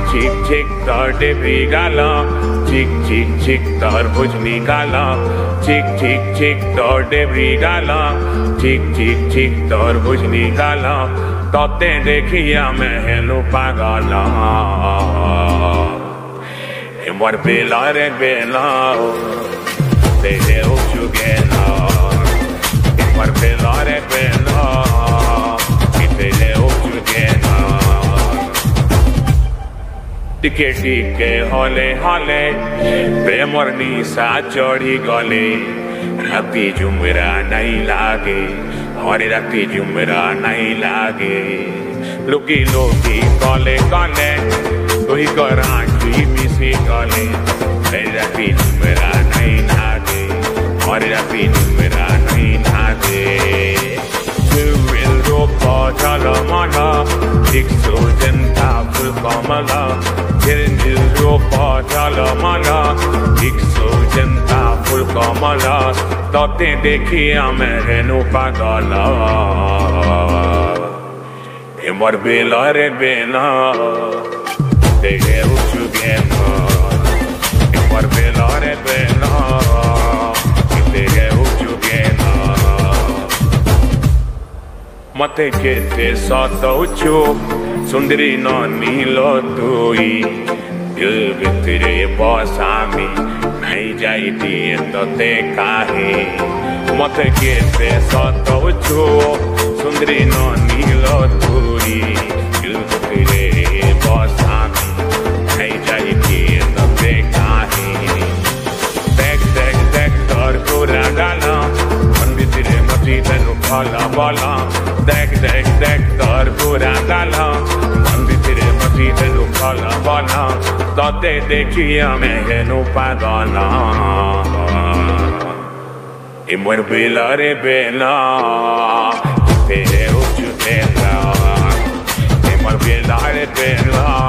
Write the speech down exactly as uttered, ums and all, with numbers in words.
chick chick tar de brigala, chick chick chick tar buj nikala, chick chick chick tar de brigala, chick chick chick tar buj nikala, tote dekhiya mehnu pagala. What bela re bela, they live together. What bela re bela, they live together. टिके टिके हले हले प्रेमरनी सा चढ़ी गले राती जुमरा नहीं लागे हरे राती जुमरा नहीं लागे लुकी लुकी कले कले तुही कराची मिसी गले राती जुमरा नहीं लागे हरे राती जुमरा नहीं लागे Chala mala, dikso janta ful kamala. Jirnil ropa chala mala, dikso janta ful kamala. Tote dekhiya mehnu pagala. Emar bela re bela, they live together. Emar bela re bela, they live together. Mate kete sataucho, sundari nani lotoi. Dil bitre basami, nahi jaiti tote kahe. Mate kete sataucho, sundari nani lotoi. Dil bitre basami, nahi jaiti tote kahe. Dek dek dek tar pura gala, manbitre mati tenu bala bala. Dek dek dek tar pura gala, mandi tere mati tenu bala bala. Tote dekhiya mehnu pagala. Emar bela re bela, tere uchu tera. Emar bela re bela.